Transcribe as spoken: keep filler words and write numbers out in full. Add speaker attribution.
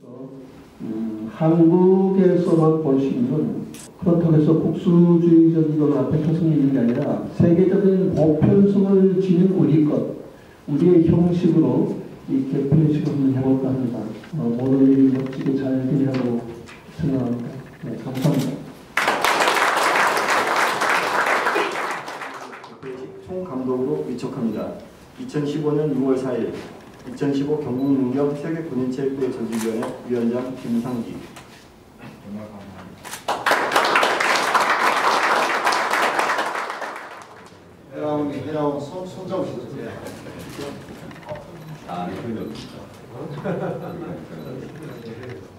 Speaker 1: 음, 한국에서만 볼 수 있는, 그렇다고 해서 국수주의적인 것 앞에 표성이 있는 게 아니라 세계적인 보편성을 지닌 우리 것, 우리의 형식으로 이렇게 표현식을 한번 해볼까 합니다. 어, 모든 일이 멋지게 잘 되리라고 생각합니다. 네, 감사합니다.
Speaker 2: 총감독으로 위촉합니다. 이천십오 년 유월 사일 이천십오 경북능력 세계군인체육대회 조직위원회 위원장 김상기. 정말 감사합니다.
Speaker 3: 해라운이 해라운 손 손잡으시죠.
Speaker 4: 아, 이거